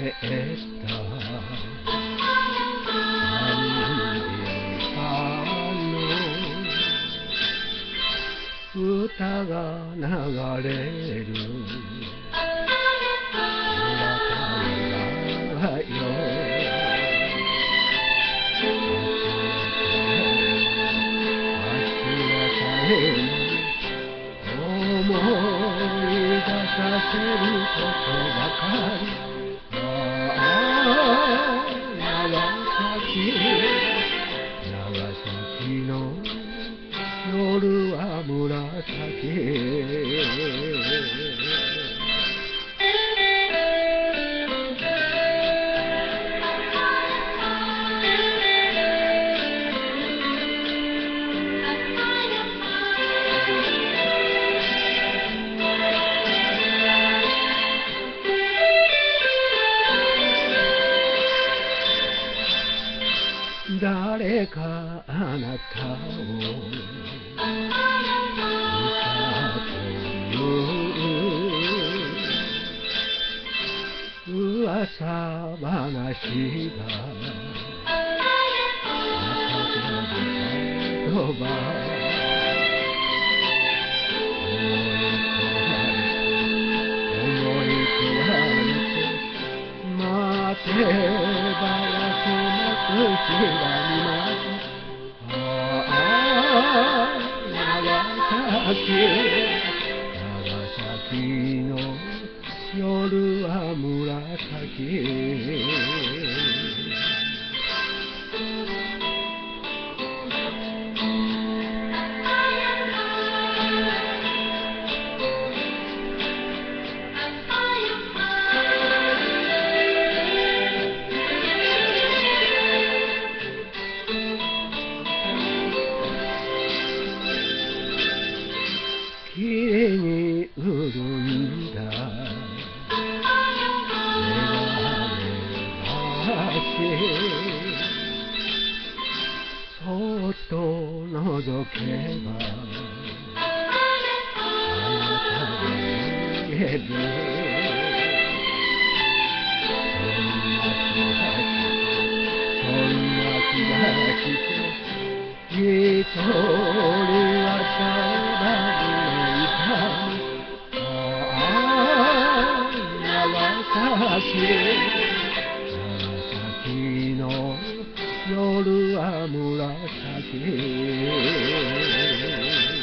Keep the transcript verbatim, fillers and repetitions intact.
歌が流れる村よ思い出させることばかりああ長崎長崎の夜は紫誰かあなたを噂話が言葉思い込まれて待てばやせなく知らにますああ長崎長崎の夜は紫きれいに潤んだそっと覗けばあなたが見えるそんな気がして一人はしゃばるああ長崎の夜は紫